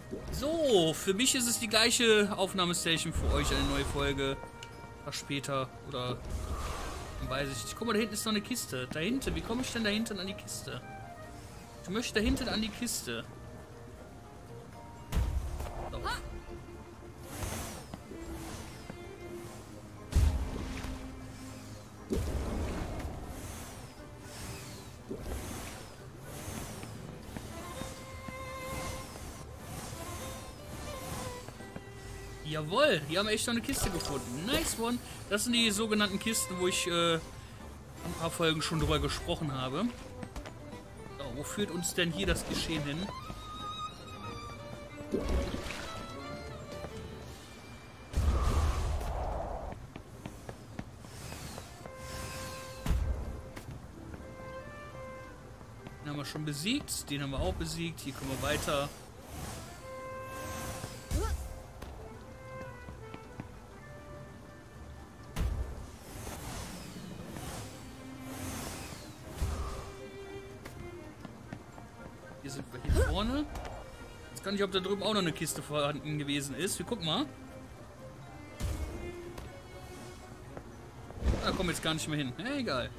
So, für mich ist es die gleiche Aufnahmestation, für euch eine neue Folge. Tag später oder weiß ich nicht. Guck mal, da hinten ist noch eine Kiste. Da hinten, wie komme ich denn da hinten an die Kiste? Ich möchte da hinten an die Kiste. So. Jawohl, hier haben wir echt noch eine Kiste gefunden. Nice one. Das sind die sogenannten Kisten, wo ich ein paar Folgen schon drüber gesprochen habe. So, wo führt uns denn hier das Geschehen hin? Den haben wir schon besiegt. Den haben wir auch besiegt. Hier kommen wir weiter. Hier sind wir hier vorne. Jetzt kann ich, ob da drüben auch noch eine Kiste vorhanden gewesen ist. Wir gucken mal. Da kommen wir jetzt gar nicht mehr hin. Egal.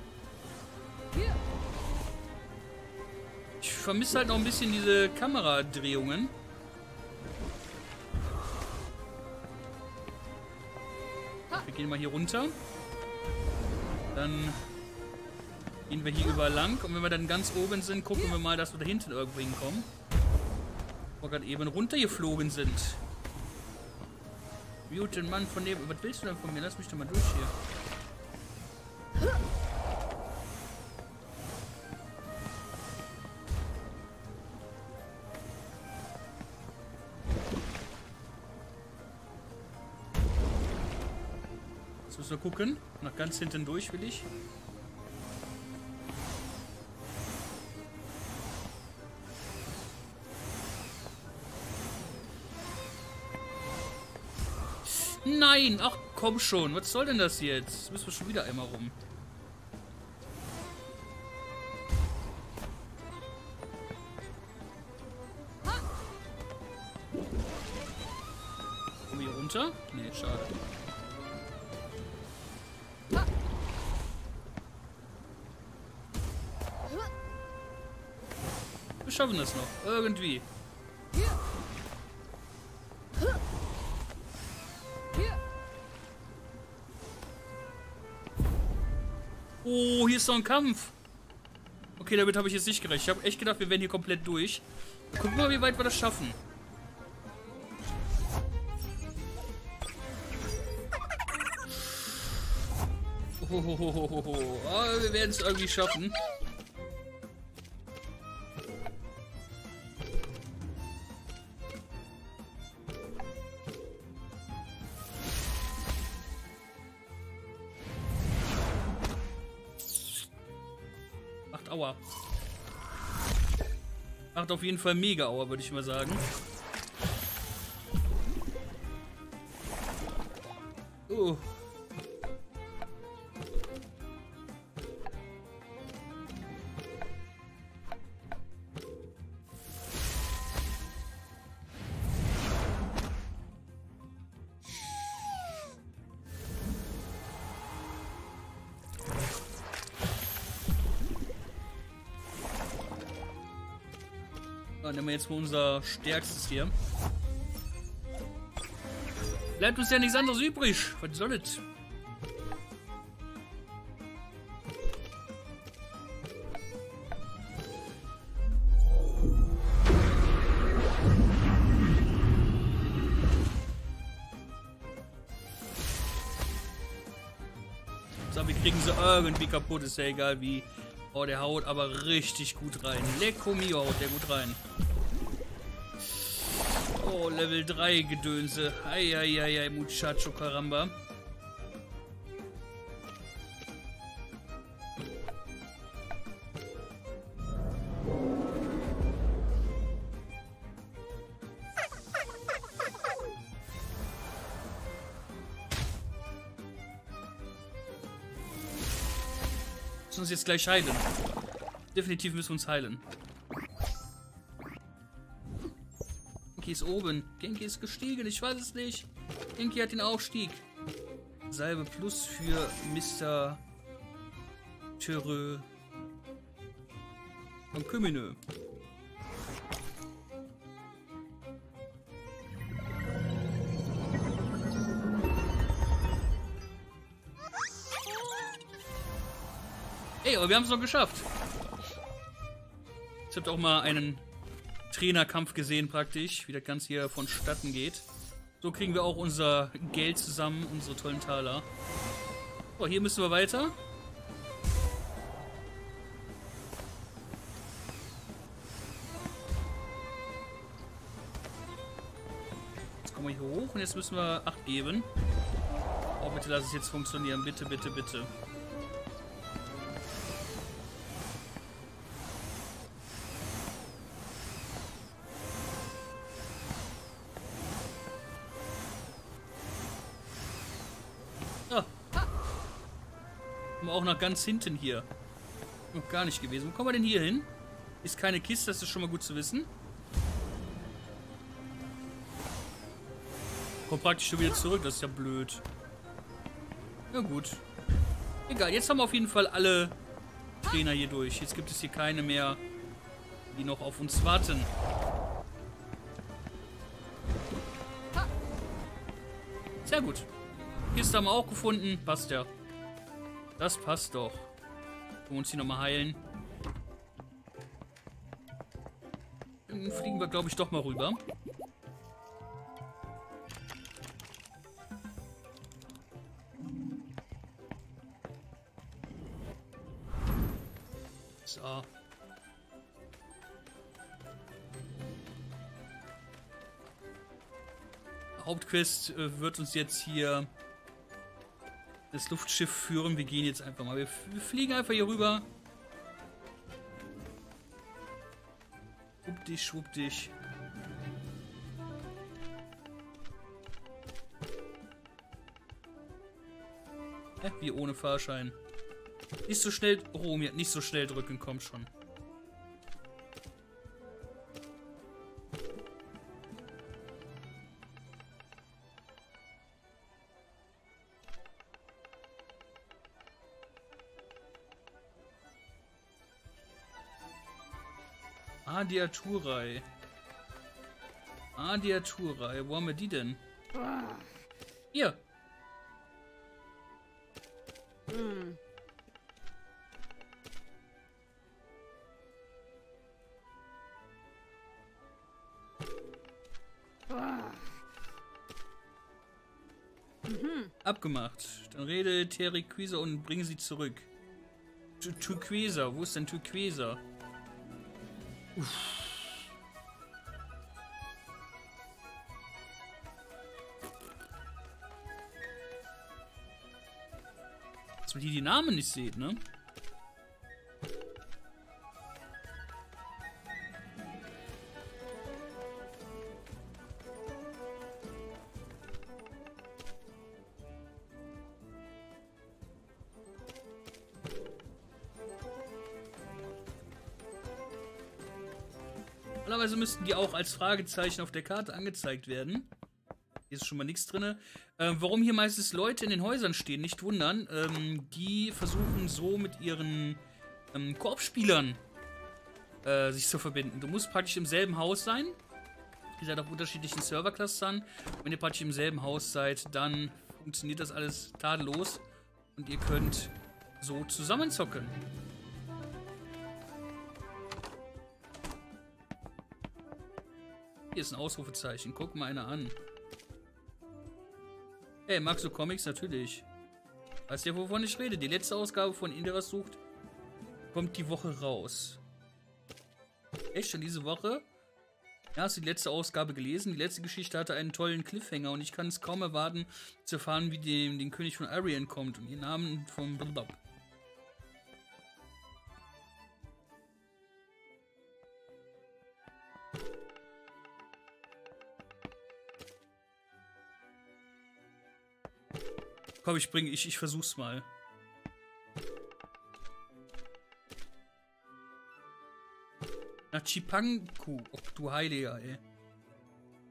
Ich vermisse halt noch ein bisschen diese Kameradrehungen. Wir gehen mal hier runter. Dann gehen wir hier überall lang. Und wenn wir dann ganz oben sind, gucken wir mal, dass wir da hinten irgendwo hinkommen. Wo wir gerade eben runtergeflogen sind. Mutant Mann von neben. Was willst du denn von mir? Lass mich doch mal durch hier. Jetzt müssen wir gucken. Nach ganz hinten durch will ich. Nein! Ach komm schon, was soll denn das jetzt? Jetzt müssen wir schon wieder einmal rum. Kommen wir hier runter? Nee, schade. Wir schaffen das noch. Irgendwie. Oh, hier ist noch ein Kampf. Okay, damit habe ich jetzt nicht gerechnet. Ich habe echt gedacht, wir wären hier komplett durch. Gucken wir mal, wie weit wir das schaffen. Oh, wir werden es irgendwie schaffen. Aua. Macht auf jeden Fall mega Aua, würde ich mal sagen. Oh. Dann nehmen wir jetzt mal unser stärkstes hier. Bleibt uns ja nichts anderes übrig. Was soll es? So, wir kriegen sie irgendwie kaputt. Ist ja egal wie. Oh, der haut aber richtig gut rein. Lecco mio, haut der gut rein. Oh, Level 3 Gedönse. Eieiei, Muchacho Caramba. Müssen uns jetzt gleich heilen. Definitiv müssen wir uns heilen. Okay, Genki ist oben. Genki ist gestiegen. Ich weiß es nicht. Genki hat den Aufstieg. Salbe Plus für Mr. Thürö von Küminö. Ey, aber wir haben es noch geschafft. Ich habe auch mal einen Trainerkampf gesehen praktisch, wie das Ganze hier vonstatten geht. So kriegen wir auch unser Geld zusammen, unsere tollen Taler. So, hier müssen wir weiter. Jetzt kommen wir hier hoch und jetzt müssen wir 8 geben. Oh, bitte lass es jetzt funktionieren. Bitte, bitte, bitte. Auch nach ganz hinten hier. Noch gar nicht gewesen. Wo kommen wir denn hier hin? Ist keine Kiste, das ist schon mal gut zu wissen. Kommt praktisch schon wieder zurück, das ist ja blöd. Ja gut. Egal, jetzt haben wir auf jeden Fall alle Trainer hier durch. Jetzt gibt es hier keine mehr, die noch auf uns warten. Sehr gut. Kiste haben wir auch gefunden. Passt ja. Das passt doch. Können wir uns hier nochmal heilen. Dann fliegen wir, glaube ich, doch mal rüber. So. Hauptquest wird uns jetzt hier das Luftschiff führen. Wir gehen jetzt einfach mal. Wir fliegen einfach hier rüber. Schwupp dich, schwupp dich. Wie ohne Fahrschein. Nicht so schnell. Romy, nicht so schnell drücken, kommt schon. Adiaturai. Adiaturai. Wo haben wir die denn? Hier. Abgemacht. Dann rede Terrequisa und bring sie zurück. Turquesa. Wo ist denn Turquesa? Dass man hier die Namen nicht sieht, ne? Normalerweise müssten die auch als Fragezeichen auf der Karte angezeigt werden. Hier ist schon mal nichts drin. Warum hier meistens Leute in den Häusern stehen, nicht wundern. Die versuchen so mit ihren Koop-Spielern sich zu verbinden. Du musst praktisch im selben Haus sein. Ihr seid auf unterschiedlichen Serverclustern. Wenn ihr praktisch im selben Haus seid, dann funktioniert das alles tadellos. Und ihr könnt so zusammenzocken. Hier ist ein Ausrufezeichen. Guck mal einer an. Hey, magst du Comics? Natürlich. Weißt du, wovon ich rede? Die letzte Ausgabe von Inderas sucht kommt die Woche raus. Echt? Schon diese Woche? Ja, hast du die letzte Ausgabe gelesen? Die letzte Geschichte hatte einen tollen Cliffhanger und ich kann es kaum erwarten, zu erfahren, wie den König von Arian kommt und ihren Namen vom Blablabla. Komm, ich versuch's mal. Nach Chipangu. Oh, du Heiliger, ey.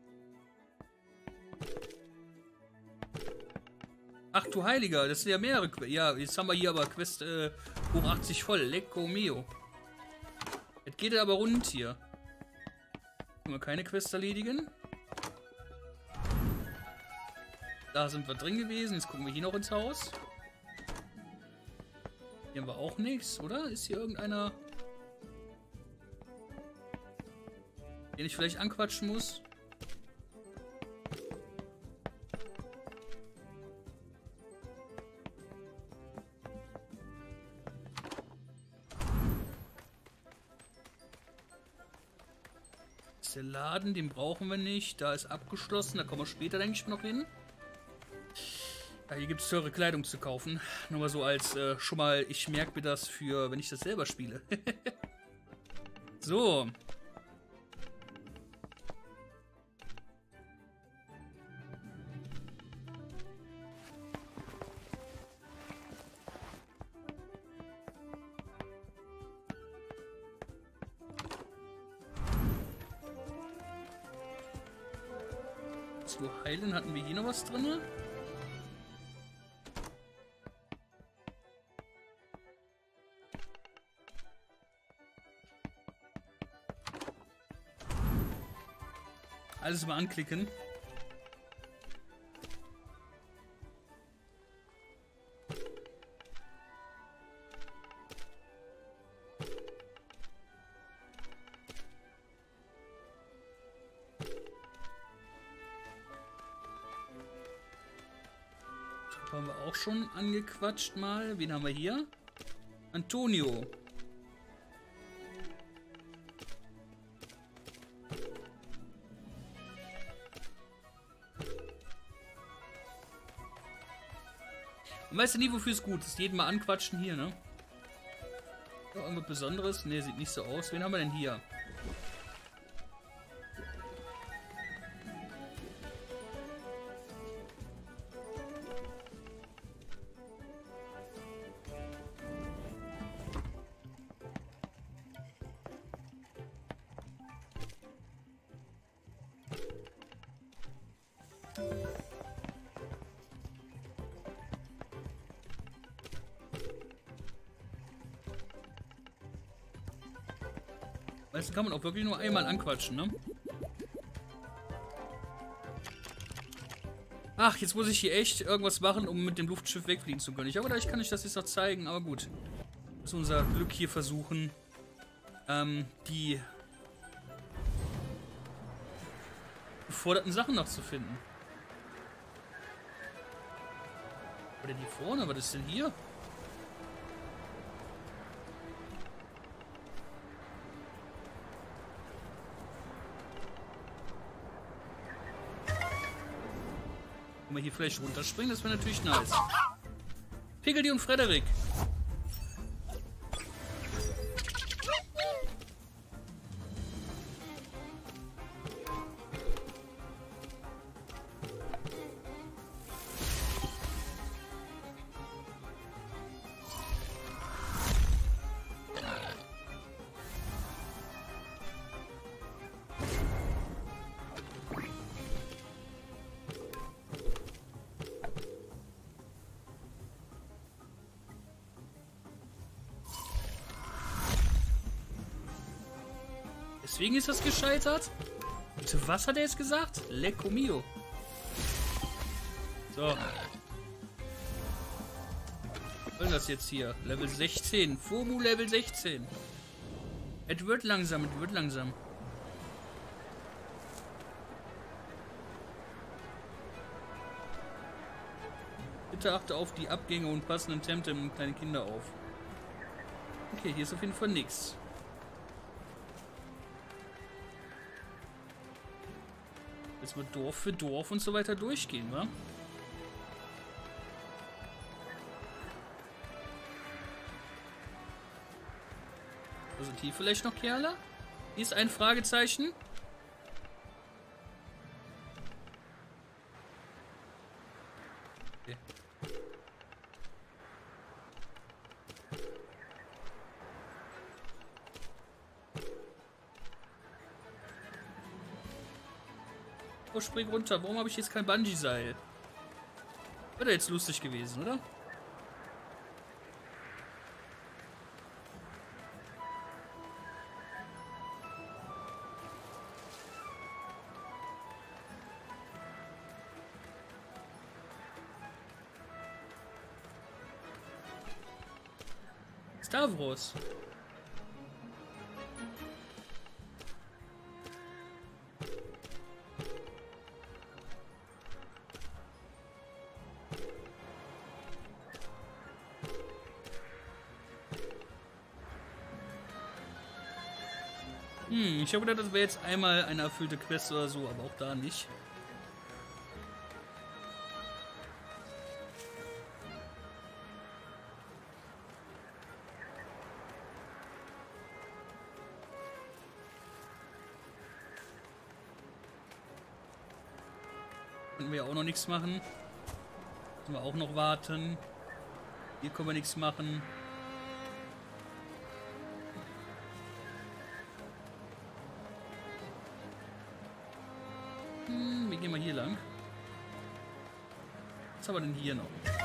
Ach du Heiliger, das sind ja mehrere Quests. Ja, jetzt haben wir hier aber Quest hoch 80 voll. Lecco mio. Jetzt geht er aber rund hier. Können wir keine Quest erledigen. Da sind wir drin gewesen. Jetzt gucken wir hier noch ins Haus. Hier haben wir auch nichts, oder? Ist hier irgendeiner, den ich vielleicht anquatschen muss? Das ist der Laden, den brauchen wir nicht. Da ist abgeschlossen, da kommen wir später, denke ich, noch hin. Ja, hier gibt es teure Kleidung zu kaufen. Nur mal so als schon mal, ich merke mir das für, wenn ich das selber spiele. So. Zu heilen, hatten wir hier noch was drin? Alles mal anklicken. Haben wir auch schon angequatscht mal. Wen haben wir hier? Antonio. Und weißt du nie, wofür es gut ist? Jeden mal anquatschen hier, ne? Ja, irgendwas Besonderes? Ne, sieht nicht so aus. Wen haben wir denn hier? Weißt du, kann man auch wirklich nur einmal anquatschen, ne? Ach, jetzt muss ich hier echt irgendwas machen, um mit dem Luftschiff wegfliegen zu können. Aber vielleicht kann ich das jetzt noch zeigen, aber gut. Das ist unser Glück hier versuchen, die geforderten Sachen noch zu finden. Oder die vorne, was ist denn hier? Wenn wir hier vielleicht runterspringen, das wäre natürlich nice. Piggledy und Frederik. Deswegen ist das gescheitert? Bitte, was hat er jetzt gesagt? Lecco mio. So. Was soll das jetzt hier? Level 16. FOMU Level 16. Es wird langsam, es wird langsam. Bitte achte auf die Abgänge und passenden Temtem und kleine Kinder auf. Okay, hier ist auf jeden Fall nichts. Jetzt wird Dorf für Dorf und so weiter durchgehen, wa? Wo sind hier vielleicht noch Kerle? Hier ist ein Fragezeichen. Okay. Oh, spring runter. Warum habe ich jetzt kein Bungee-Seil? Wäre jetzt lustig gewesen, oder? Stavros. Ich habe gedacht, das wäre jetzt einmal eine erfüllte Quest oder so, aber auch da nicht. Können wir auch noch nichts machen. Müssen wir auch noch warten. Hier können wir nichts machen. Wir gehen mal hier lang. Was haben wir denn hier noch?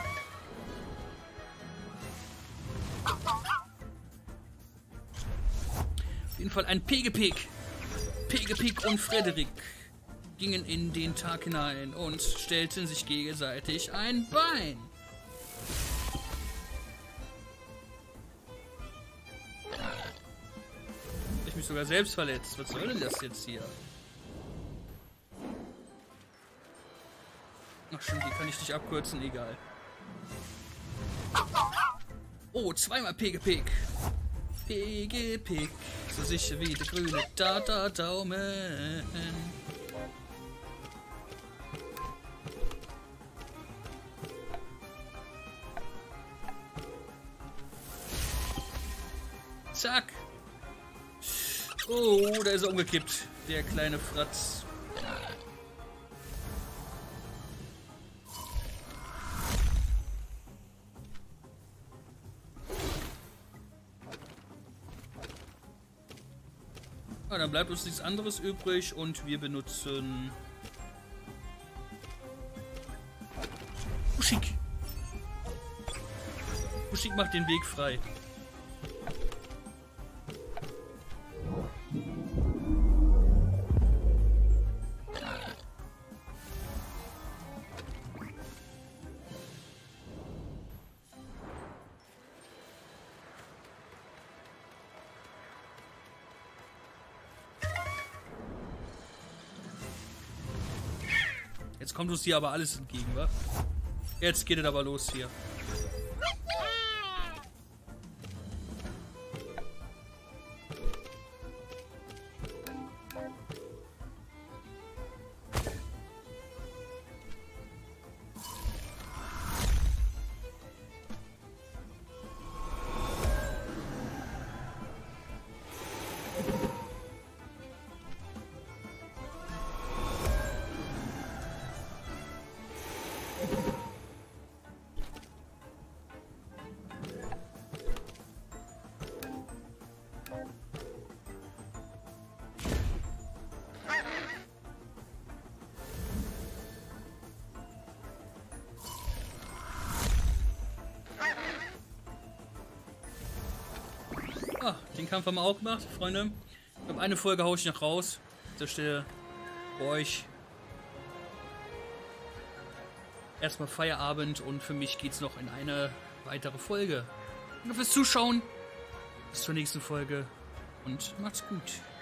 Auf jeden Fall ein Pegepeg. Pegepeg und Frederik gingen in den Tag hinein und stellten sich gegenseitig ein Bein. Ich mich sogar selbst verletzt. Was soll denn das jetzt hier? Ach stimmt, die kann ich nicht abkürzen, egal. Oh, zweimal Pegepeg. Pegepeg. So sicher wie der grüne Daumen. Zack. Oh, da ist er umgekippt. Der kleine Fratz. Ah, dann bleibt uns nichts anderes übrig und wir benutzen Uschik. Uschik macht den Weg frei. Jetzt kommt uns hier aber alles entgegen, wa? Jetzt geht es aber los hier. Ah, den Kampf haben wir auch gemacht, Freunde. Ich glaube, eine Folge haue ich noch raus. An der Stelle für euch. Erstmal Feierabend und für mich geht es noch in eine weitere Folge. Danke fürs Zuschauen. Bis zur nächsten Folge und macht's gut.